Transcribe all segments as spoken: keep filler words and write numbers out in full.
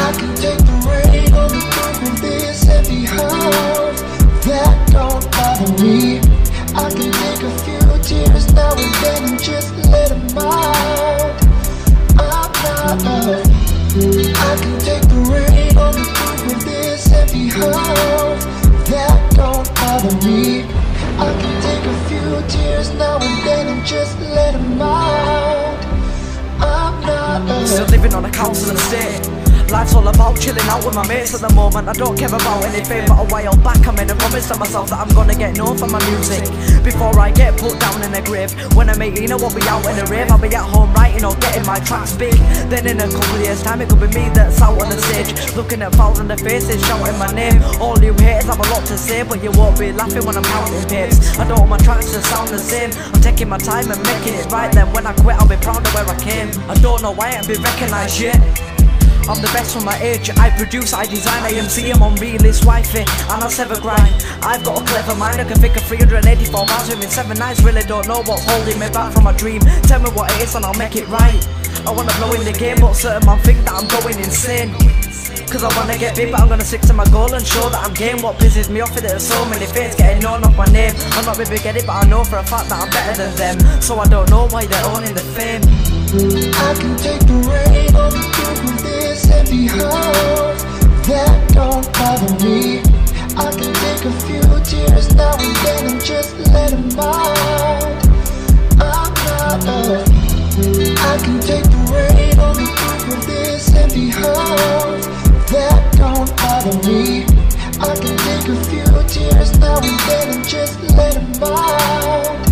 I can take the rain on the roof of this empty house. That don't bother me. I can take a few tears now and then and just let them out. I'm not a I can take the rain on the roof of this empty house. That don't bother me. I can take a few tears now and then and just let them out. I'm not a Still living on a council estate. Life's all about chilling out with my mates at the moment. I don't care about anything, but a while back I made a promise to myself that I'm gonna get known for my music before I get put down in a grave. When I'm eighteen I won't be out in a rave, I'll be at home writing or getting my tracks big. Then in a couple of years time it could be me that's out on the stage, looking at fouls in the faces, shouting my name. All you haters have a lot to say, but you won't be laughing when I'm counting papes. I don't want my tracks to sound the same. I'm taking my time and making it right. Then when I quit I'll be proud of where I came. I don't know why I ain't been recognised yet. I'm the best for my age. I produce, I design, I M C, I'm on realist wifey, and I'll never grind. I've got a clever mind, I can think of three hundred eighty-four miles within seven nights. Really don't know what's holding me back from my dream. Tell me what it is and I'll make it right. I wanna blow in the game, but certain man think that I'm going insane. Cause I wanna get big, but I'm gonna stick to my goal and show that I'm game. What pisses me off is that there's so many fates getting known off my name. I'm not really get it, but I know for a fact that I'm better than them. So I don't know why they're owning the fame. I can take the rain on the roof of this empty house. That don't bother me. I can take a few tears now and then and just let them out. I'm not a I can take the rain on the roof of this empty house. That don't bother me. I can take a few tears now and then and just let them out.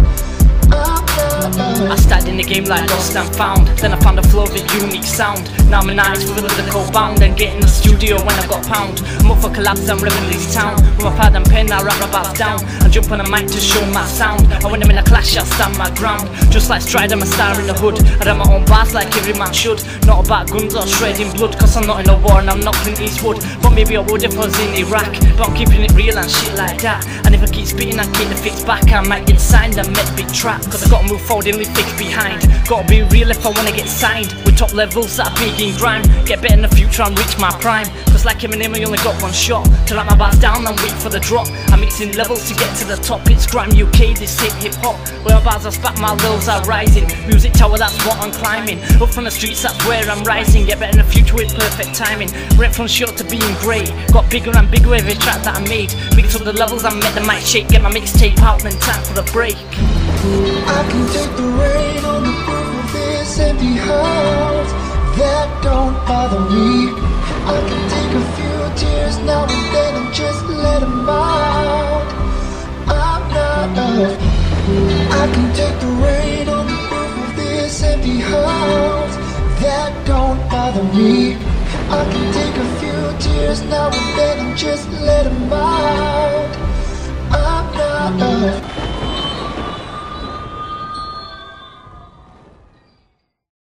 I started in the game like lost and found. Then I found a flow of a unique sound. Now I'm an artist with a lyrical bound, and get in the studio when I've got pound. I'm up for collabs and ripping this town. With my pad and pen I rap my bars down and jump on a mic to show my sound. And when I'm in a clash I'll stand my ground. Just like Stride, I'm a star in the hood. I have my own bars like every man should. Not about guns or shredding blood, cause I'm not in a war and I'm not Clint Eastwood. But maybe I would if I was in Iraq. But I'm keeping it real and shit like that. And if I keep spitting I keep the fix back. I might get signed and make big trap, cause I gotta move forward and leave fix behind. Gotta be real if I wanna get signed. With top levels that are big in grime. Get better in the future and reach my prime. Cause like Eminem I only got one shot to write my bars down and wait for the drop. I'm mixing levels to get to the top. It's grime U K, this ain't hip hop. Where my bars are spat, my levels are rising. Music tower, that's what I'm climbing. Up from the streets, that's where I'm rising. Get better in the future with perfect timing. Went from short to being great. Got bigger and bigger every track that I made. Mix up the levels and make the mic shake. Get my mixtape out, then time for the break. I can take the rain on the roof of this empty house. That don't bother me. I can take a few tears now and then and just let them out. I'm not a I can take the rain on the roof of this empty house. That don't bother me. I can take a few tears now and then and just let them out. I'm not a